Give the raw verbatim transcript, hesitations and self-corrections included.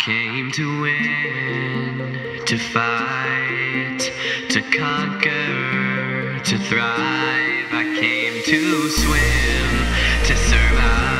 came to win, to fight, to conquer, to thrive. I came to swim, to survive.